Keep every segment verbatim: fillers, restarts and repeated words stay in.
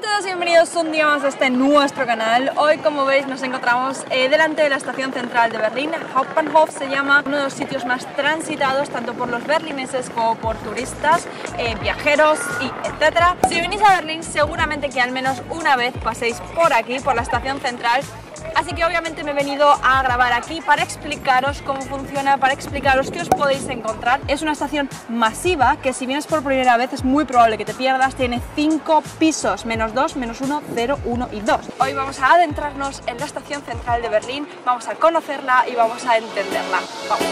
todos, bienvenidos un día más a este nuestro canal. Hoy, como veis, nos encontramos eh, delante de la estación central de Berlín. Hauptbahnhof se llama, uno de los sitios más transitados tanto por los berlineses como por turistas, eh, viajeros y etcétera. Si venís a Berlín, seguramente que al menos una vez paséis por aquí, por la estación central. Así que obviamente me he venido a grabar aquí para explicaros cómo funciona, para explicaros qué os podéis encontrar. Es una estación masiva que si vienes por primera vez es muy probable que te pierdas. Tiene cinco pisos, menos dos, menos uno, cero, uno y dos. Hoy vamos a adentrarnos en la estación central de Berlín, vamos a conocerla y vamos a entenderla. Vamos.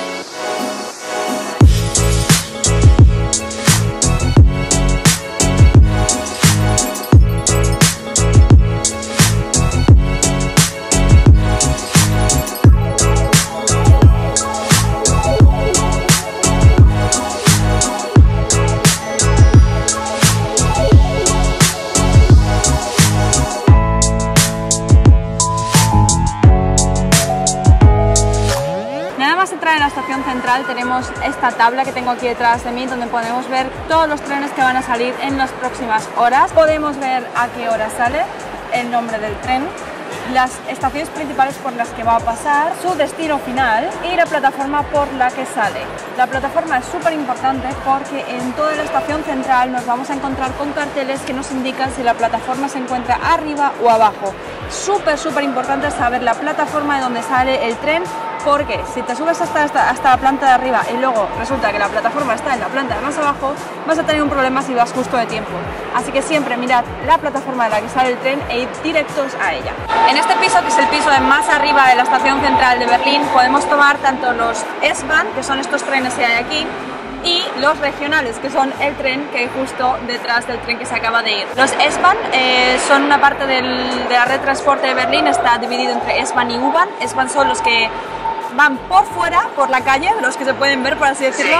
En la estación central tenemos esta tabla que tengo aquí detrás de mí, donde podemos ver todos los trenes que van a salir en las próximas horas. Podemos ver a qué hora sale, el nombre del tren, las estaciones principales por las que va a pasar, su destino final y la plataforma por la que sale. La plataforma es súper importante porque en toda la estación central nos vamos a encontrar con carteles que nos indican si la plataforma se encuentra arriba o abajo. Súper, súper importante saber la plataforma de donde sale el tren, porque si te subes hasta, hasta, hasta la planta de arriba y luego resulta que la plataforma está en la planta de más abajo, vas a tener un problema si vas justo de tiempo. Así que siempre mirad la plataforma de la que sale el tren e ir directos a ella. En este piso, que es el piso de más arriba de la estación central de Berlín, podemos tomar tanto los S-Bahn, que son estos trenes que hay aquí, y los regionales, que son el tren que hay justo detrás del tren que se acaba de ir. Los S-Bahn eh, son una parte del, de la red de transporte de Berlín, está dividido entre S-Bahn y U-Bahn. S-Bahn son los que van por fuera, por la calle, los que se pueden ver, por así decirlo.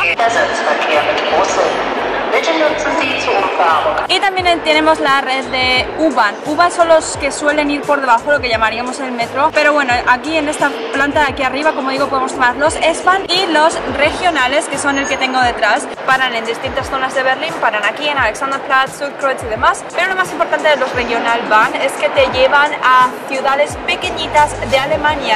Y también tenemos la red de U-Bahn. U-Bahn son los que suelen ir por debajo, lo que llamaríamos el metro. Pero bueno, aquí en esta planta de aquí arriba, como digo, podemos tomar los S-Bahn y los regionales, que son el que tengo detrás. Paran en distintas zonas de Berlín, paran aquí en Alexanderplatz, Südkreuz y demás. Pero lo más importante de los Regionalbahn es que te llevan a ciudades pequeñitas de Alemania.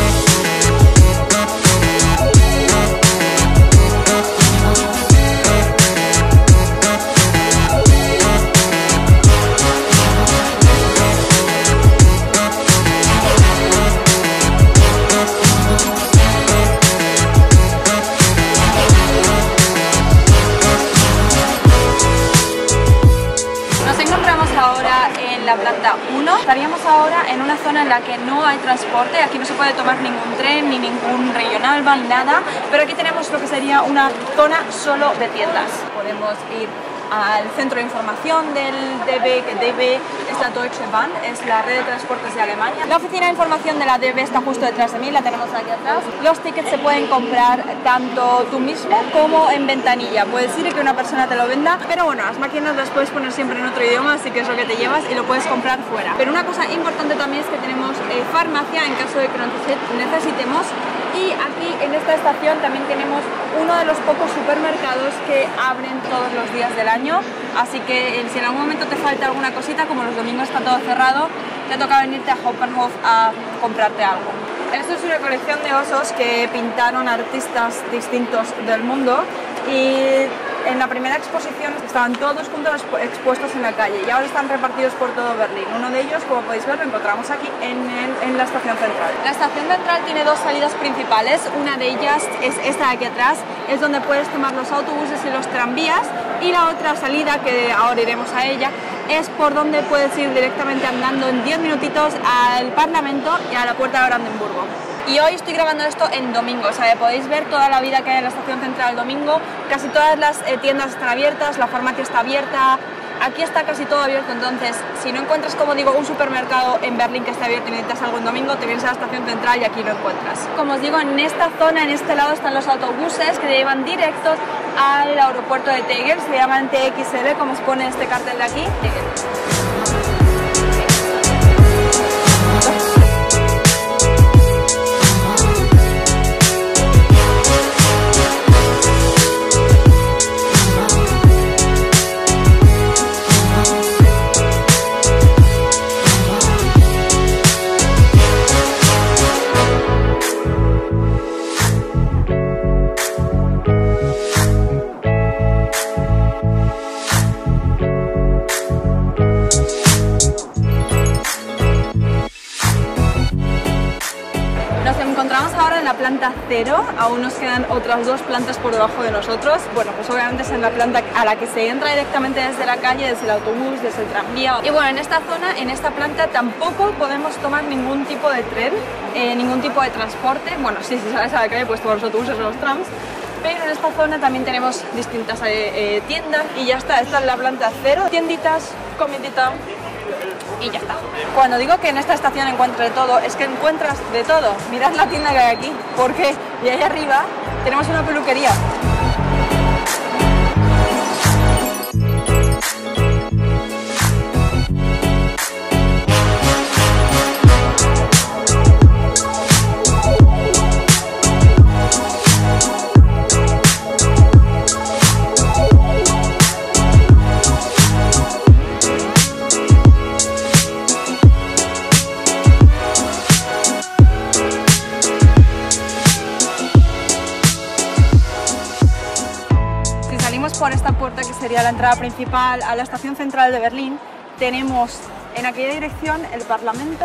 La planta uno. Estaríamos ahora en una zona en la que no hay transporte, aquí no se puede tomar ningún tren, ni ningún Regionalbahn, nada, pero aquí tenemos lo que sería una zona solo de tiendas. Podemos ir al centro de información del D B, que D B es la Deutsche Bahn, es la red de transportes de Alemania. La oficina de información de la D B está justo detrás de mí, la tenemos aquí atrás. Los tickets se pueden comprar tanto tú mismo como en ventanilla. Puedes ir y que una persona te lo venda, pero bueno, las máquinas las puedes poner siempre en otro idioma, así que es lo que te llevas y lo puedes comprar fuera. Pero una cosa importante también es que tenemos eh, farmacia en caso de que lo necesitemos. Y aquí en esta estación también tenemos uno de los pocos supermercados que abren todos los días del año, así que si en algún momento te falta alguna cosita, como los domingos está todo cerrado, te toca venirte a Hauptbahnhof a comprarte algo. Esto es una colección de osos que pintaron artistas distintos del mundo y en la primera exposición estaban todos juntos expuestos en la calle y ahora están repartidos por todo Berlín. Uno de ellos, como podéis ver, lo encontramos aquí en, el, en la estación central. La estación central tiene dos salidas principales. Una de ellas es esta de aquí atrás, es donde puedes tomar los autobuses y los tranvías, y la otra salida, que ahora iremos a ella, es por donde puedes ir directamente andando en diez minutitos al Parlamento y a la Puerta de Brandenburgo. Y hoy estoy grabando esto en domingo, o sea, podéis ver toda la vida que hay en la estación central el domingo. Casi todas las eh, tiendas están abiertas, la farmacia está abierta, aquí está casi todo abierto. Entonces, si no encuentras, como digo, un supermercado en Berlín que esté abierto y necesitas algo en domingo, te vienes a la estación central y aquí lo encuentras. Como os digo, en esta zona, en este lado, están los autobuses que te llevan directos al aeropuerto de Tegel, se llaman T X L, como os pone este cartel de aquí. planta cero, aún nos quedan otras dos plantas por debajo de nosotros. Bueno, pues obviamente es en la planta a la que se entra directamente desde la calle, desde el autobús, desde el tranvía. Y bueno, en esta zona, en esta planta tampoco podemos tomar ningún tipo de tren, eh, ningún tipo de transporte. Bueno, sí, si sales a la calle puedes tomar los autobuses o los trams, pero en esta zona también tenemos distintas eh, eh, tiendas y ya está. Esta es la planta cero, tienditas, comidita y ya está. Cuando digo que en esta estación encuentre de todo, es que encuentras de todo. Mirad la tienda que hay aquí, porque y ahí arriba tenemos una peluquería. Por esta puerta, que sería la entrada principal a la estación central de Berlín, tenemos en aquella dirección el Parlamento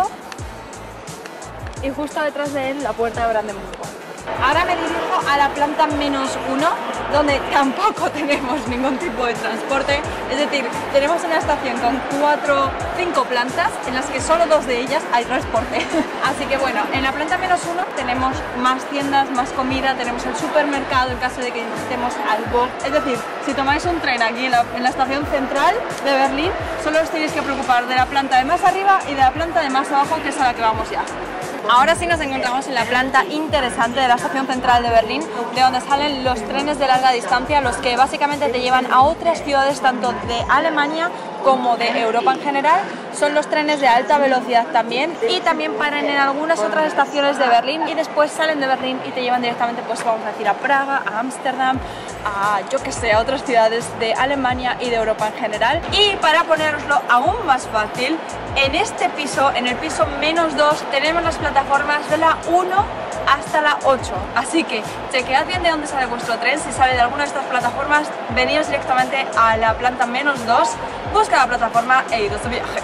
y justo detrás de él la puerta de Brandenburgo. Ahora me dirijo a la planta menos uno, donde tampoco tenemos ningún tipo de transporte, es decir, tenemos una estación con cuatro, cinco plantas en las que solo dos de ellas hay transporte. Así que bueno, en la planta menos uno tenemos más tiendas, más comida, tenemos el supermercado en caso de que necesitemos algo. Es decir, si tomáis un tren aquí en la, en la estación central de Berlín, solo os tenéis que preocupar de la planta de más arriba y de la planta de más abajo, que es a la que vamos ya. Ahora sí nos encontramos en la planta interesante de la estación central de Berlín, de donde salen los trenes de larga distancia, los que básicamente te llevan a otras ciudades tanto de Alemania como de Europa en general. Son los trenes de alta velocidad también, y también paran en algunas otras estaciones de Berlín y después salen de Berlín y te llevan directamente, pues vamos a decir, a Praga, a Ámsterdam, a yo que sé, a otras ciudades de Alemania y de Europa en general. Y para poneroslo aún más fácil, en este piso, en el piso menos dos, tenemos las plataformas de la uno hasta la ocho, así que chequead bien de dónde sale vuestro tren. Si sale de alguna de estas plataformas, veníos directamente a la planta menos dos, busca la plataforma e idos de viaje.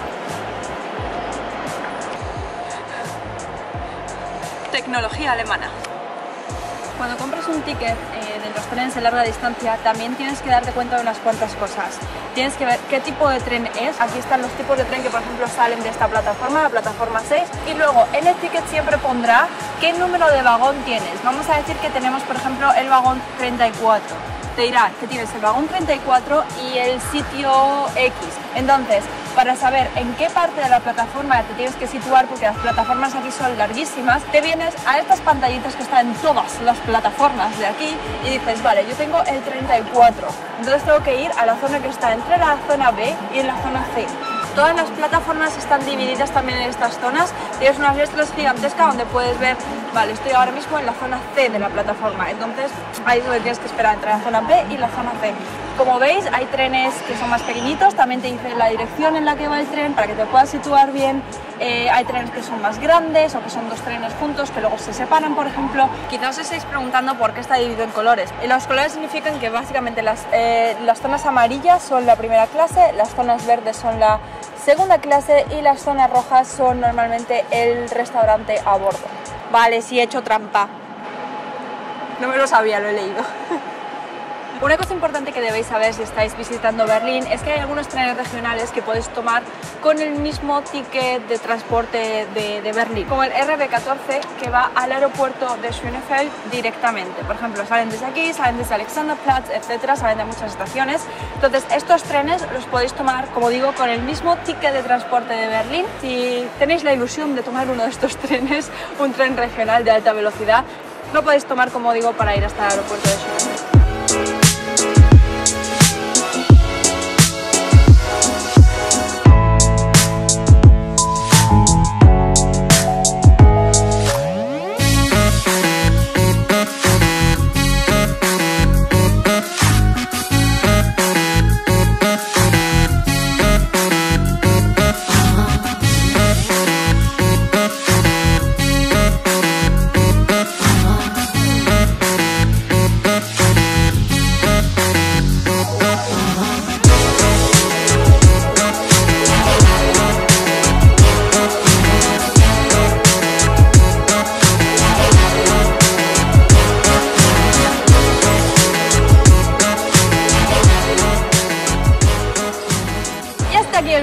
Tecnología alemana. Cuando compras un ticket eh, de los trenes de larga distancia, también tienes que darte cuenta de unas cuantas cosas. Tienes que ver qué tipo de tren es. Aquí están los tipos de tren que, por ejemplo, salen de esta plataforma, la plataforma seis, y luego en el ticket siempre pondrá qué número de vagón tienes. Vamos a decir que tenemos, por ejemplo, el vagón treinta y cuatro. Te dirá que tienes el vagón treinta y cuatro y el sitio X. Entonces, para saber en qué parte de la plataforma te tienes que situar, porque las plataformas aquí son larguísimas, te vienes a estas pantallitas que están en todas las plataformas de aquí y dices, vale, yo tengo el treinta y cuatro, entonces tengo que ir a la zona que está entre la zona B y en la zona C. Todas las plataformas están divididas también en estas zonas. Tienes unas letras gigantescas donde puedes ver, vale, estoy ahora mismo en la zona C de la plataforma, entonces ahí es donde tienes que esperar entre la zona B y la zona C. Como veis, hay trenes que son más pequeñitos, también te dice la dirección en la que va el tren para que te puedas situar bien. Eh, hay trenes que son más grandes o que son dos trenes juntos que luego se separan, por ejemplo. Quizás os estáis preguntando por qué está dividido en colores. Y los colores significan que básicamente las, eh, las zonas amarillas son la primera clase, las zonas verdes son la segunda clase y las zonas rojas son normalmente el restaurante a bordo. Vale, sí he hecho trampa. No me lo sabía, lo he leído. Una cosa importante que debéis saber si estáis visitando Berlín es que hay algunos trenes regionales que podéis tomar con el mismo ticket de transporte de, de Berlín, como el R B catorce, que va al aeropuerto de Schönefeld directamente. Por ejemplo, salen desde aquí, salen desde Alexanderplatz, etcétera, salen de muchas estaciones. Entonces, estos trenes los podéis tomar, como digo, con el mismo ticket de transporte de Berlín. Si tenéis la ilusión de tomar uno de estos trenes, un tren regional de alta velocidad, lo podéis tomar, como digo, para ir hasta el aeropuerto de Schönefeld.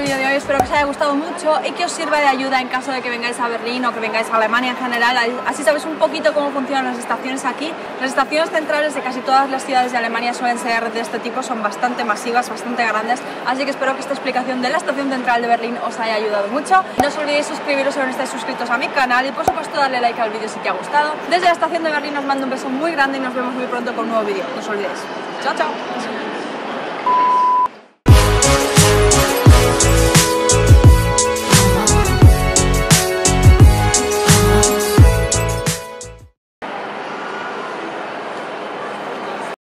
vídeo de hoy, espero que os haya gustado mucho y que os sirva de ayuda en caso de que vengáis a Berlín o que vengáis a Alemania en general. Así sabéis un poquito cómo funcionan las estaciones aquí. Las estaciones centrales de casi todas las ciudades de Alemania suelen ser de este tipo, son bastante masivas, bastante grandes, así que espero que esta explicación de la estación central de Berlín os haya ayudado mucho. No os olvidéis suscribiros si no estáis suscritos a mi canal y por supuesto darle like al vídeo si te ha gustado. Desde la estación de Berlín os mando un beso muy grande y nos vemos muy pronto con un nuevo vídeo. No os olvidéis. Chao, chao.